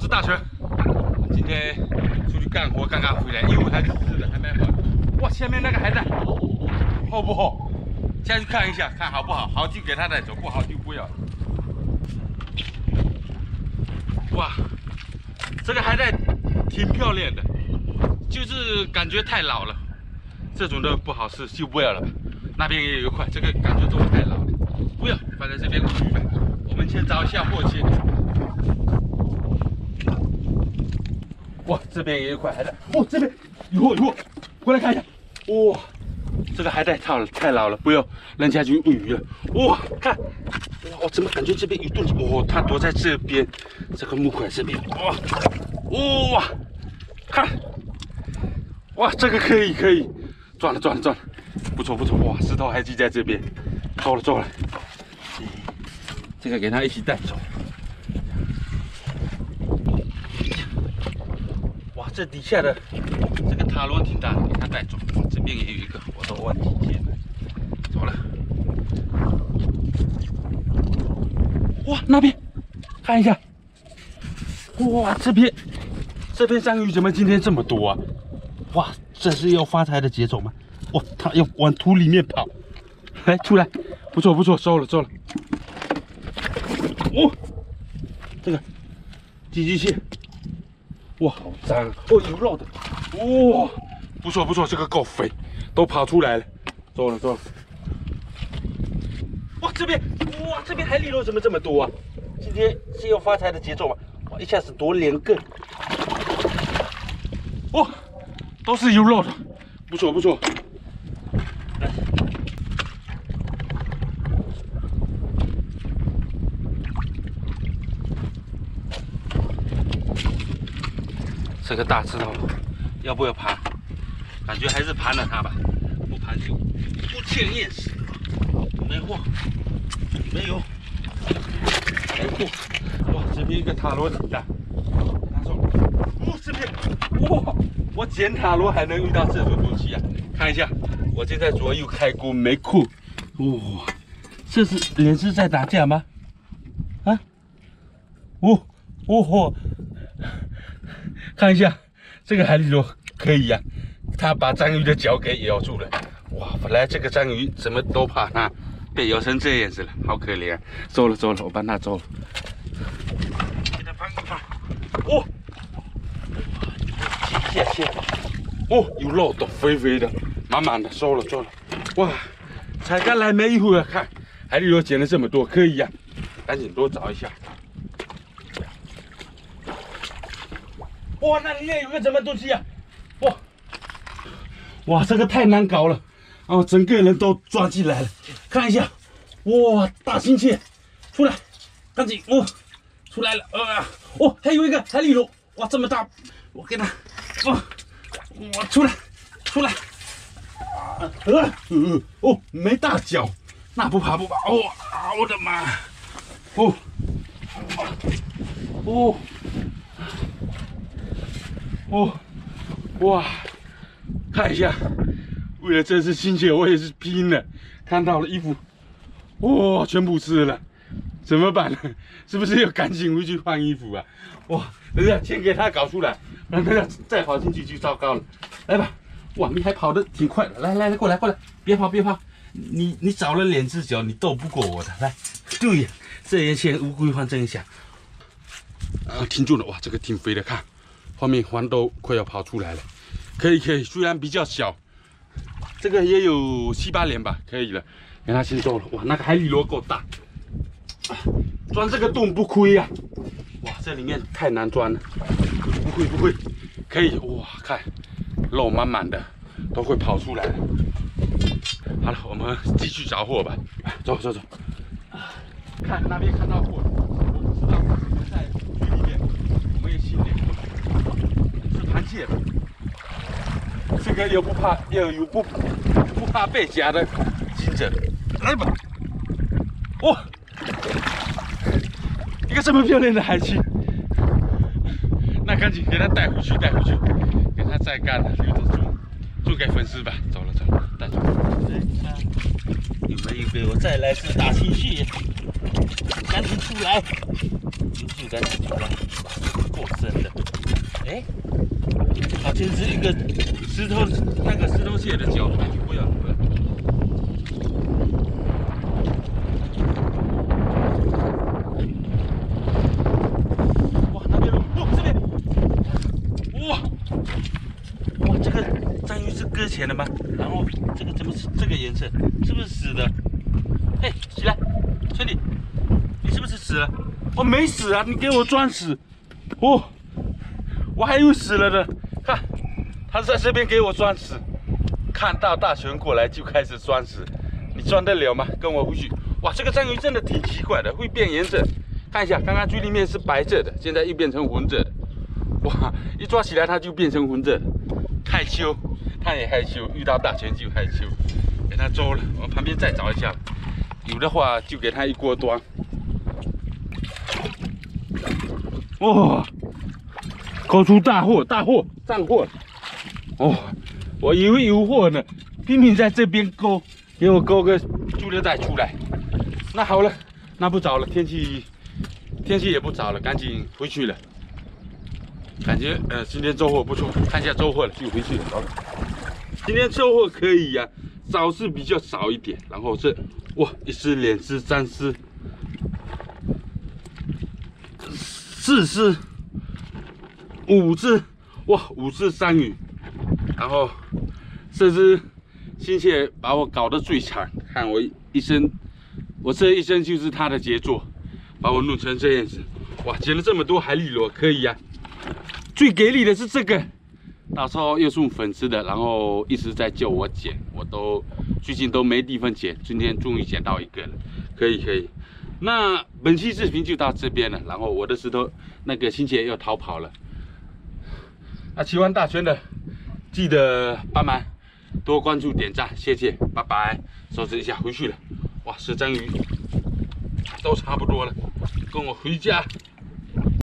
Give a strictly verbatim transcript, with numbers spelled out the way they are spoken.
大全，今天出去干活，刚刚回来，因为还是湿的，还没好。哇，前面那个还在，厚不厚？下去看一下，看好不好？好就给他带走，不好就不要。哇，这个还在，挺漂亮的，就是感觉太老了，这种的不好吃，就不要了吧。那边也有一块，这个感觉都太老了，不要，放在这边去吧。我们先找一下货先。哇，这边也有一块海带，哦，这边有货有货，过来看一下。哇，这个海带太太老了，不要扔下去喂鱼了。哇，看，哇，我怎么感觉这边有东西？哦，它躲在这边，这个木块这边。哇，哇，看，哇，这个可以可以，赚了赚了赚了，不错不错。哇，石头还记在这边，够了够了，这个给他一起带走。哇，这底下的这个塔罗挺大的，给它带走。哇，这边也有一个，我都忘记捡了。走了。哇，那边看一下。哇，这边这边章鱼怎么今天这么多啊？哇，这是要发财的节奏吗？哇，它要往土里面跑。来，出来，不错不错，收了收了。哦，这个寄居蟹。哇，好脏！哦，有肉的，哇，不错不错，这个够肥，都跑出来了，走了走了。哇，这边，哇，这边海里肉怎么这么多啊？今天是要发财的节奏吗？哇，一下子多两个。哇，都是有肉的，不错不错。来，这个大石头要不要盘？感觉还是盘了它吧，不盘就不欠验死。没货，没有，没货。哇，这边一个塔罗挺大，拿走。哦，这边，哇，我捡塔罗还能遇到这种东西啊！看一下，我现在左右开锅没库。哇，这是连是在打架吗？啊？哦，哦。看一下这个海里肉可以呀、啊，他把章鱼的脚给咬住了。哇，本来这个章鱼怎么都怕它，被咬成这样子了，好可怜、啊。走了走了，我帮他走了。给他翻一翻。哦，谢谢。哦，有肉的，肥肥的，满满的，收了收了。哇，才刚来没一会儿，看海里肉捡了这么多，可以呀、啊，赶紧多找一下。哇，那里面有个什么东西啊？哇，哇，这个太难搞了，哦，整个人都抓进来了。看一下，哇，大青蟹，出来，赶紧，哦，出来了，呃，哦，还有一个海里肉，哇，这么大，我给它，哦，我出来，出来，呃，呃，哦，没大脚，那不怕不怕，哦，啊，我的妈，哦，哦。哦，哇，看一下，为了这次新蟹，我也是拼了。看到了衣服，哇，全部吃了，怎么办呢？是不是要赶紧回去换衣服啊？哇，等下先给他搞出来，让他再跑进去就糟糕了。来吧，哇，你还跑得挺快的，来来来，过来过来，别跑别跑，你你少了两只脚，你斗不过我的。来，对呀，这样先乌龟换这一下，啊，挺住了，哇，这个挺肥的，看。后面环都快要跑出来了，可以可以，虽然比较小，这个也有七八年吧，可以了，给它先收了。哇，那个海里螺够大，啊、钻这个洞不亏呀、啊！哇，这里面太难钻了，不会不会，可以哇，看肉满满的，都会跑出来了。好了，我们继续找货吧，走走走。看那边看到货了，我不知道在鱼里面，我们也新点货。螃蟹，这个又不怕，又有不不怕被夹的行者，来吧！哇，一个这么漂亮的海青，那赶紧给它带回去，带回去，给它晒干了，留着做做给粉丝吧。走了走了，带走。有没有给我再来只大青蟹？ 赶紧出来，游去赶紧出来，够深的。哎，好像是一个石头，那个石头蟹的脚，那就不要了。哇，那边，哦，这边，哇，哇，这个章鱼是搁浅的吗？然后这个怎么是这个颜色？是不是死的？哎，起来，兄弟，你是不是死了？我没死啊，你给我装死！哦，我还以为死了呢。看，他在这边给我装死，看到大熊过来就开始装死，你装得了吗？跟我回去。哇，这个章鱼真的挺奇怪的，会变颜色。看一下，刚刚最里面是白色的，现在又变成红色的。哇，一抓起来它就变成红色的，害羞，它也害羞，遇到大熊就害羞，给它捉了。我旁边再找一下。有的话就给他一锅端。哇、哦，勾出大货，大货，上货！哦，我以为有货呢，拼命在这边勾，给我勾个塑料袋出来。那好了，那不早了，天气天气也不早了，赶紧回去了。感觉呃今天收获不错，看一下收获了就回去了。好了，今天收获可以呀、啊，少是比较少一点，然后这。哇，一只、两只、三只、四只、五只，哇，五只章鱼。然后这只新蟹把我搞得最惨，看我一身，我这一身就是它的杰作，把我弄成这样子。哇，捡了这么多海蛎螺，可以呀、啊。最给力的是这个，到时候又送粉丝的，然后一直在叫我捡，我都。最近都没地方捡，今天终于捡到一个了，可以可以。那本期视频就到这边了，然后我的石头那个新姐又逃跑了。那喜欢大全的，记得帮忙多关注点赞，谢谢，拜拜。收拾一下回去了，哇，石章鱼都差不多了，跟我回家。